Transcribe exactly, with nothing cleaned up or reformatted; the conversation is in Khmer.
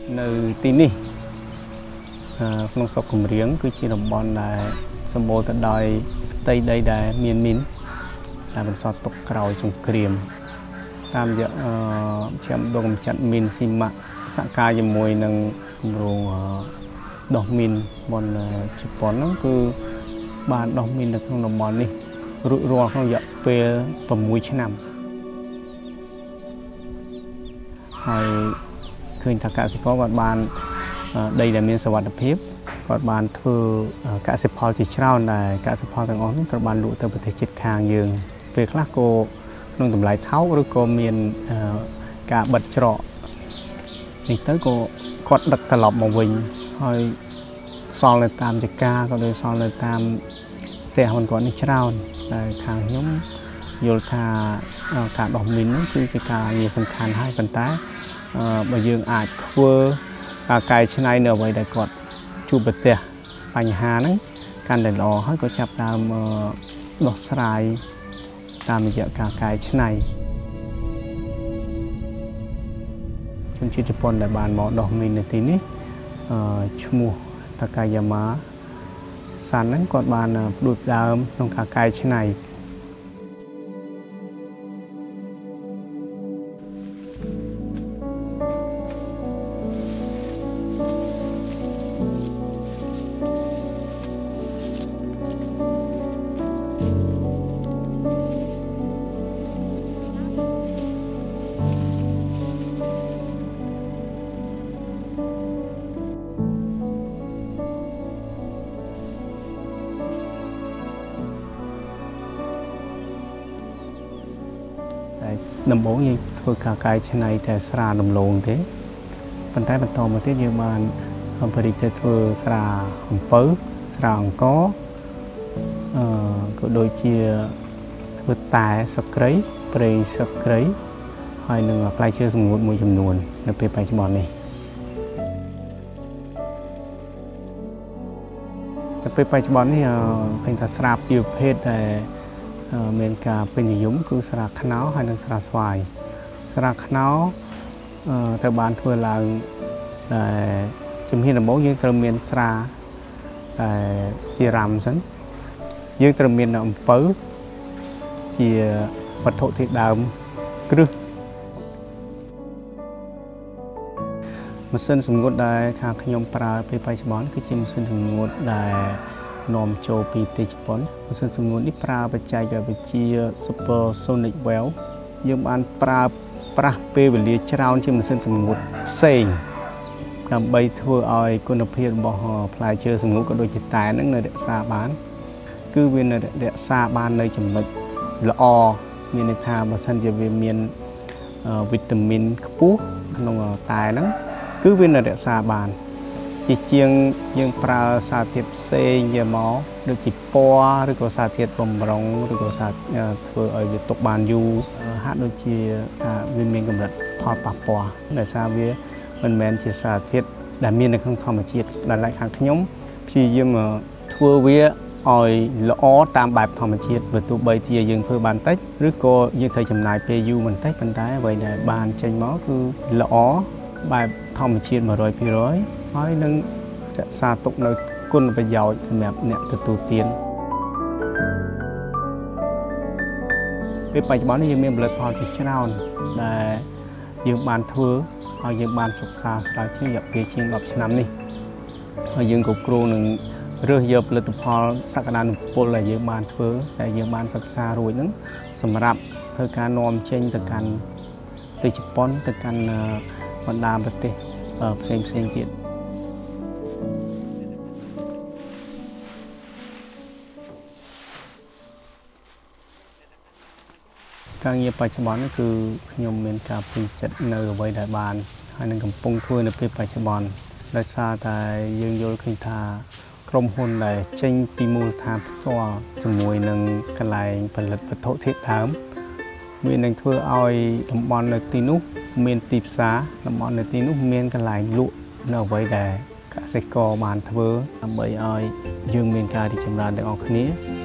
នៅទីនេះក្នុងស្រុកគំរៀងគឺជាតំបន់ដែលសម្បូរទៅដោយផ្ទៃដីដែលមានមីនដែលបន្សល់ទុកក្រោយសង្គ្រាមតាមរយៈជាមដងកម្ចាត់មីនស៊ីម៉ាក់សហការជាមួយនឹងគម្រោងដោះមីនបនជប៉ុនហ្នឹងគឺបានដោះមីននៅក្នុងតំបន់នេះរួចរាល់ក្នុងរយៈពេល6ឆ្នាំហើយឃើញថាកសិករគាត់បានដីដែលមានសុវត្ថិភាពគាត់បានធ្វើកសិផលជាច្រើនដែលកសិផលទាំងអស់នោះត្រូវបានលក់ទៅប្រទេសជិតខាងយើងពេលខ្លះក៏ក្នុងតម្លៃថោកឬក៏មានការបិទច្រកនេះទៅក៏គាត់ដឹកត្រឡប់មកវិញហើយសល់នៅតាមចកាក៏ដូចសល់នៅតាមផ្ទះរបស់គាត់នេះច្រើនដែលខាងខ្ញុំយល់ថាការដោះមីននោះគឺជាការងារសំខាន់ហើយប៉ុន្តែបើយើងអាចធ្វើការកែច្នៃនៅអ្វីដែលគាត់ជួបប្រទះបញ្ហាហ្នឹងកាន់តែល្អហើយក៏ចាប់ដើមដោះស្រាយតាមរយៈការកែច្នៃជនជាតិជប៉ុនដែលបានមកដោះមីននៅទីនេះឈ្មោះតាកាយ៉ាម៉ាសានហ្នឹងគាត់បានផ្ដួចផ្ដើមក្នុងការកែច្នៃដំបូងយើងធ្វើការកែច្នៃតែស្រាដំឡូងទេប៉ុន្តែបន្តមកទៀតយើងបានបរិយាធ្វើស្រាអំពៅស្រាអង្ករអឺក៏ដូចជាធ្វើតែស្លឹកគ្រៃព្រៃស្លឹកគ្រៃហើយនឹងផ្លែឈើសម្ងួតមួយចំនួននៅពេលបច្ចុប្បន្ននេះនៅពេលបច្ចុប្បន្ននេះឃើញថាស្រាពីរប្រភេទដែលមានការពេញនិយមគឺស្រាខ្នោហើយនិងស្រាស្វាយស្រាខ្នោត្រូវបានធ្វើឡើងដែលជំហានដំបូងយើងត្រូវមានស្រាតែជារ៉ាំសិនយើងត្រូវមានអំពៅជាវត្ថុធាតុដើមគ្រឹះម៉ាស៊ីនសម្ងួតដែលខាងខ្ញុំប្រើពេលបច្ចុប្បន្នគឺជាម៉ាស៊ីនសម្ងួតដែលនាំចូលពីប្រទេសជប៉ុនម៉ាស៊ីនសម្ងួតនេះប្រើបច្ចេកវិទ្យា Super Sonic Valve យើងបានប្រើប្រាស់ពេលវេលាច្រើនជាម៉ាស៊ីនសម្ងួតផ្សេងដើម្បីធ្វើឲ្យគុណភាពរបស់ផ្លែឈើសម្ងួតក៏ដូចជាតែនឹងនៅរក្សាបានគឺវានៅរក្សាបាននៅចំណុចល្អមានន័យថាបើសិនជាវាមានវីតាមីនខ្ពស់ក្នុងតែហ្នឹងគឺវានៅរក្សាបានជាជាងយើងប្រើសារធាតុផ្សេងយកមកដូចជាពណ៌ឬក៏សារធាតុបំរុងឬក៏សារធ្វើឲ្យវាទុកបានយូរហាក់ដូចជាថាវាមានកម្រិតផលប៉ះពាល់ដោយសារវាមិនមែនជាសារធាតុដែលមាននៅក្នុងធម្មជាតិដែលខាងខ្ញុំព្យាយាមធ្វើវាឲ្យល្អតាមបែបធម្មជាតិបើទោះបីជាយើងធ្វើបានតិចឬក៏យើងត្រូវចំណាយពេលយូរបន្តិចប៉ុន្តែអ្វីដែលបានចេញមកគឺល្អបែបធម្មជាតិ một trăm phần trăm ហើយនឹងរក្សាទុកនៅគុណប្រយោជន៍សម្រាប់អ្នកទទួលទានពេលបច្ចុប្បន្ននេះយើងមានផលិតផលជាច្រើនដែលយើងបានធ្វើហើយយើងបានសិក្សាស្រាវជ្រាវរយៈពេលជាងដប់ឆ្នាំនេះហើយយើងគ្រប់គ្រងនឹងរើសយកផលិតផលសក្តានុពលដែលយើងបានធ្វើដែលយើងបានសិក្សារួចហ្នឹងសម្រាប់ធ្វើការនាំចេញទៅកាន់ប្រទេសជប៉ុនទៅកាន់បណ្ដាប្រទេសផ្សេងផ្សេងទៀតការងារបច្ចុប្បន្នគឺខ្ញុំមានការពេញចិត្តនៅអ្វីដែលបានហើយនឹងកំពុងធ្វើនៅពេលបច្ចុប្បន្នដោយសារតែយើងយល់ឃើញថាក្រុមហ៊ុនដែលចេញពីមូលដ្ឋានផ្ទាល់ជាមួយនឹងកន្លែងផលិតវត្ថុធាតុដើមវានឹងធ្វើឲ្យតំបន់នៅទីនោះមានទីផ្សារតំបន់នៅទីនោះមានកន្លែងលក់នៅអ្វីដែលកសិករបានធ្វើដើម្បីឲ្យយើងមានការរីកចម្រើនទាំងអស់គ្នា